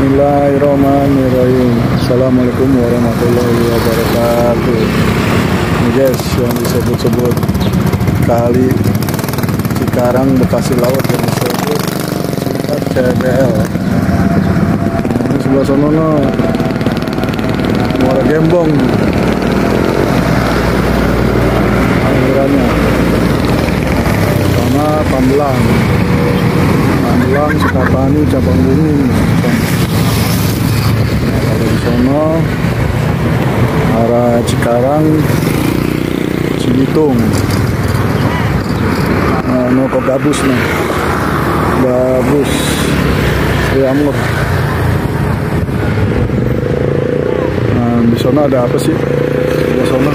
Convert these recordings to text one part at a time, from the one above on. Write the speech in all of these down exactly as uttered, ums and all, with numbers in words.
Bismillahirrahmanirrahim. Assalamualaikum warahmatullahi wabarakatuh. Ini guys yang disebut-sebut kali Cikarang Bekasi Laut yang disebut singkat C B L. Ini sebelah sana no, Muara Gembong alirannya. Sana Tambelang, Tambelang, Sukatani, Cabang Bumi. Kalau di sana arah Cikarang, Cibitung, nah, no kok Gabus nih, Gabus, Priamur. Nah di sana ada apa sih? Di sana.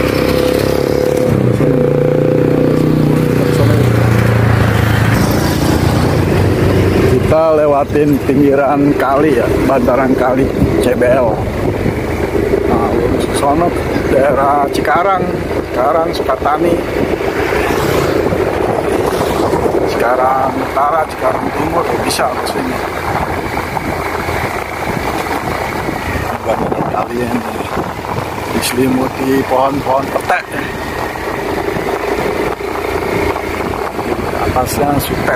Kita lewatin pinggiran kali ya, bantaran kali C B L. Nah, lurus ke sana daerah Cikarang, Cikarang, Sukatani, Cikarang Utara, Cikarang Timur, bisa ke sini. Bantaran kali ini diselimuti pohon-pohon petek. Atasnya sutet.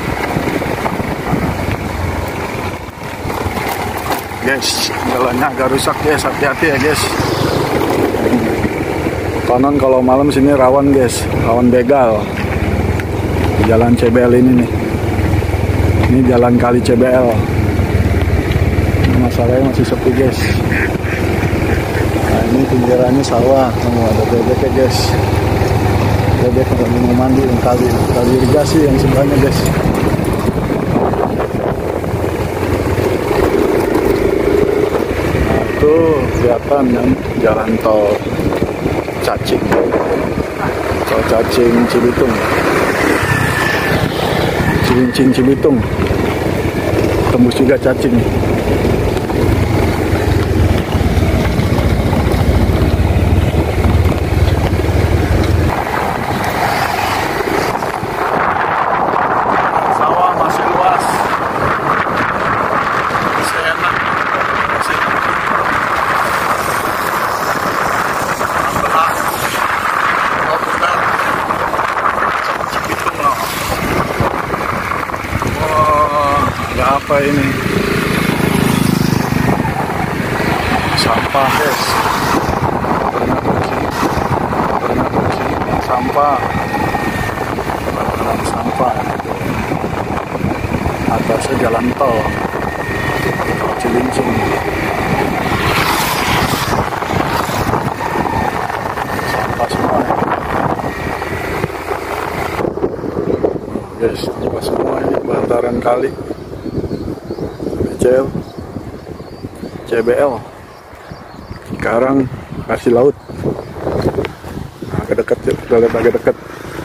Guys, jalannya agak rusak guys, hati-hati ya guys. Konon kalau malam sini rawan guys, rawan begal. Di jalan C B L ini nih. Ini jalan kali C B L. Masalahnya masih sepi guys. Nah ini pinggirannya sawah, oh, ada bebek ya guys. Bebek lagi mau mandi kali, kali irigasi yang sebelahnya guys. Tuh kelihatan kan jalan tol Cacing, tol Cacing Cibitung, Cilincing Cibitung, tembus juga Cacing. Sawah masih luas. Apa ini? Sampah guys. Pernah ke sini, pernah ke sini sampah, pernah sampah. Atasnya jalan tol, tol Cilincing. Sampah semua. Guys, sampah semua ini bantaran kali. C B L Cikarang Bekasi Laut. Nah, agak dekat ya, kita lihat agak dekat.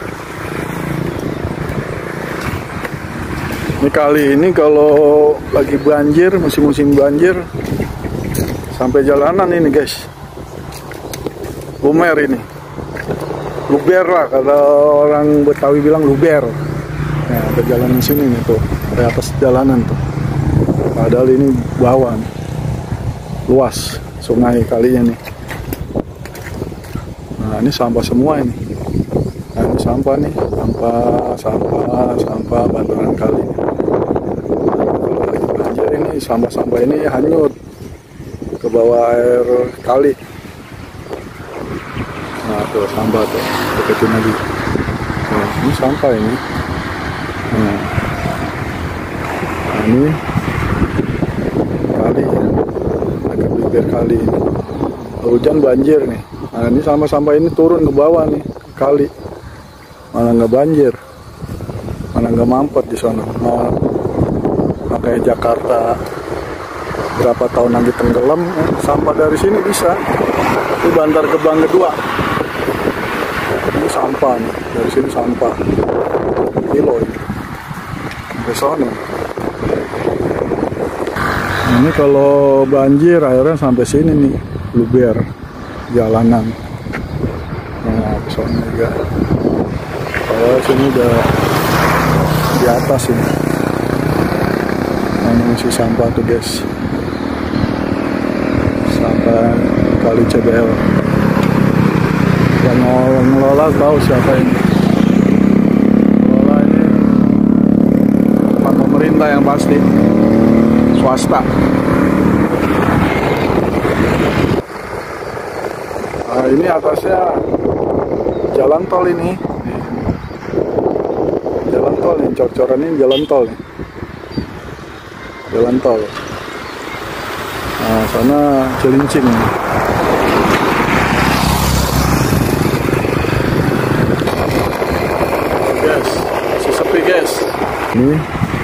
Ini kali ini kalau lagi banjir, musim-musim banjir, sampai jalanan ini guys, lumer ini, luber lah kalau orang Betawi bilang luber. Nah, ada jalan di sini nih tuh, di atas jalanan tuh. Padahal ini bawah nih. Luas sungai kalinya nih. Nah ini sampah semua ini. Nah ini sampah nih, sampah, sampah, sampah bantaran kali. Nah, kalau lagi banjir ini sampah-sampah ini hanyut ke bawah air kali. Nah tuh sampah tuh, deketin lagi. Nah ini sampah ini. Nah, nah ini kali ya, agak bibir kali ini. Hujan banjir nih. Nah ini sampah-sampah ini turun ke bawah nih, ke kali, malah nggak banjir, malah nggak mampet di sana. Malah makanya Jakarta berapa tahun lagi tenggelam, eh, sampah dari sini bisa. Ini Bantar Gebang kedua. Ini sampah nih, dari sini sampah. Kilo ini. Ke sana. Ini kalau banjir airnya sampai sini nih, luber jalanan. Nah, kesana juga. Kalau sini udah di atas ini. Nah, ini isi sampah tuh guys. sampai kali C B L. Yang ngelola tahu siapa ini. Ngelola ini bukan pemerintah yang pasti, swasta. Nah, ini atasnya jalan tol ini. Jalan tol nih, cor-coran ini jalan tol nih. Jalan tol. Nah, sana Cilincing. Guys, masih sepi guys. Ini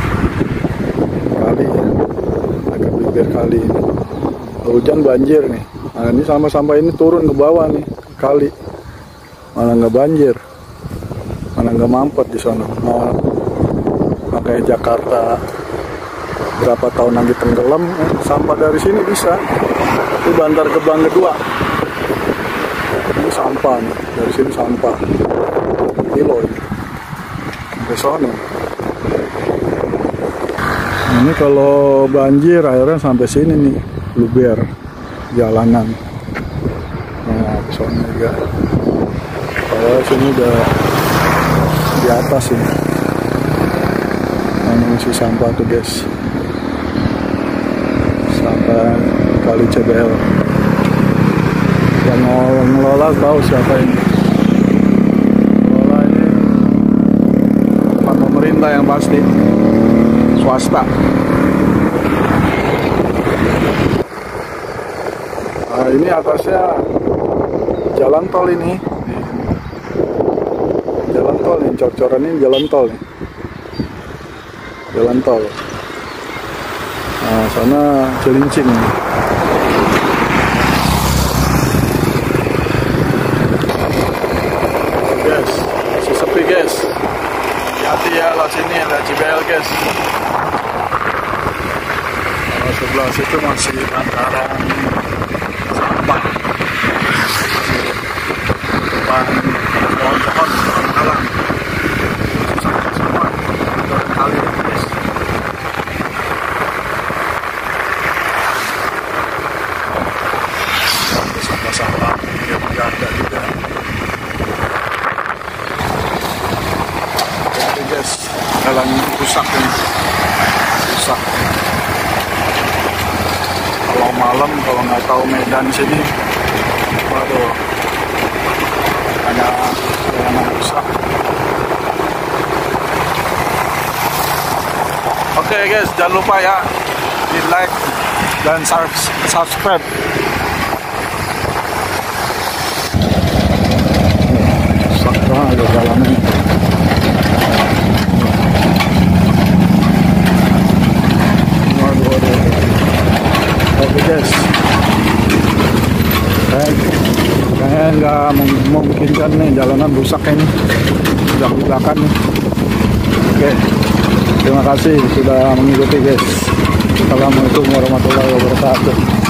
kali ya, agak bibir kali ini. Hujan banjir nih. Nah, ini sampah-sampah ini turun ke bawah nih, ke kali. Malah nggak banjir, malah nggak mampet di sana. Nah, makanya Jakarta berapa tahun nanti tenggelam, eh, sampah dari sini bisa. Itu Bantar Gebang kedua. Ini sampah nih, dari sini sampah. Kilo ini. Sampai sana. Ini kalau banjir akhirnya sampai sini nih, luber jalanan. Nah, ke sana juga. Kalau sini udah di atas ini. Ini masih sampah tuh guys. Sampai kali C B L. Yang ngelola tahu siapa ini. Ngelola ini bukan pemerintah yang pasti, swasta. Nah, ini atasnya jalan tol ini. Jalan tol nih, cor-coran ini jalan tol nih. Jalan tol. Nah, sana Cilincing. Guys, masih sepi guys. Hati-hati ya, lah sini ada C B L guys. Kalau sebelah situ masih antara sampah. Depan pohon-pohon, alam. Sampah semua. Turun kali guys. Sampah-sampah yang ada juga. Jadi guys, jalan rusak ini, rusak. Kalau malam, kalau nggak tahu medan sini, waduh, ada jalanan rusak. Oke okay guys, jangan lupa ya di like dan subscribe. Wah, ada jalanan. Waduh, waduh. Oke guys, kayaknya nggak memungkinkan nih, jalanan rusak ini, udah di belakang nih. Oke, terima kasih sudah mengikuti guys. Assalamualaikum warahmatullahi wabarakatuh.